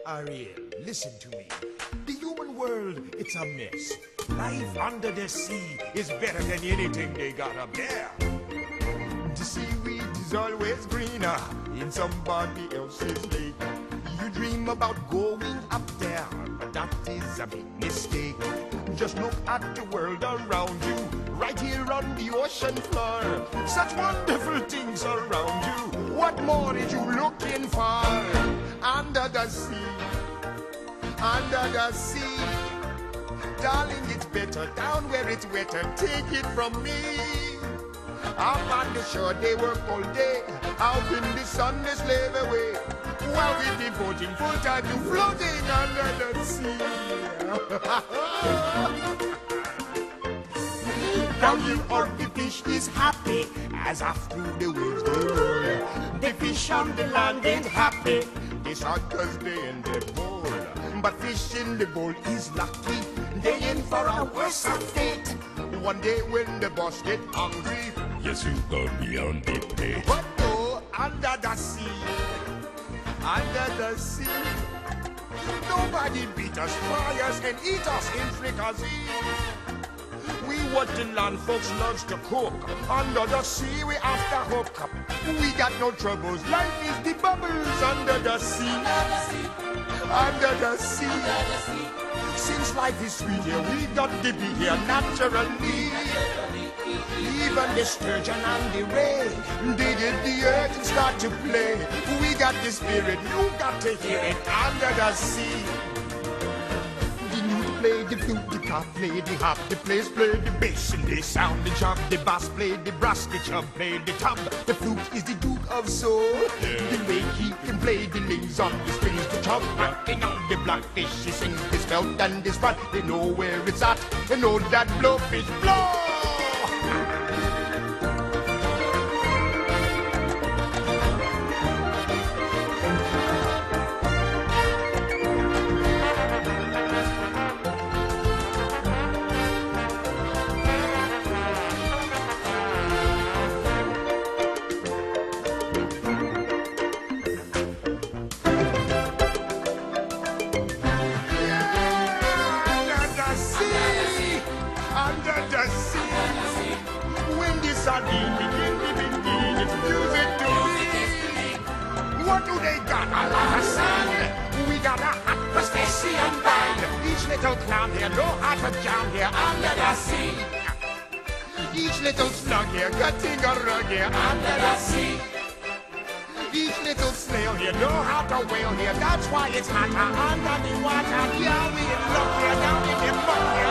Ariel, listen to me. The human world, it's a mess. Life under the sea is better than anything they got up there. The seaweed is always greener in somebody else's lake. You dream about going up there, but that is a big mistake. Just look at the world around you, right here on the ocean floor. Such wonderful things around you. What more is you looking for? Under the sea, under the sea. Darling, it's better down where it's wetter. Take it from me. Up on the shore, they work all day. Out in the sun, they slave away. While we're devoting full time to floating under the sea. Down here, all the fish is happy as after the waves they roll. The fish on the land ain't happy. They sad 'cause they in the bowl. But fish in the bowl is lucky. They in for a worse fate. One day when the boss get hungry, yes, you gonna be on the plate. But oh, under the sea, under the sea, nobody beat us, fry us, and eat us in fricassee. We what the land folks loves to cook. Under the sea, we after hook up. We got no troubles. Life is the bubbles under the sea. Under the sea. Since life is sweet here, we got to be here naturally. Even the sturgeon and the ray, they get the earth and start to play. We got the spirit, you got to hear it under the sea. The lute play, the flute, the cop play, the hop, the place play, the bass and the sound, the chop, the bass play, the brass, the chub play, the tub. The flute is the Duke of Soul. The way he can play the lings on the strings, the chub rocking on the blackfish. He sings his belt and his rod. They know where it's at. They know that blowfish blow. Under the sea, when the sardine begin to begin, it's music to me. What do they got? A lot of sun. We got a hot crustacean band. Each little clown here know how to jam here under the sea. Each little slug here cutting a rug here under the sea. Each little snail here know how to whale here. That's why it's hotter under the water. Yeah, we in love here down in the muck here.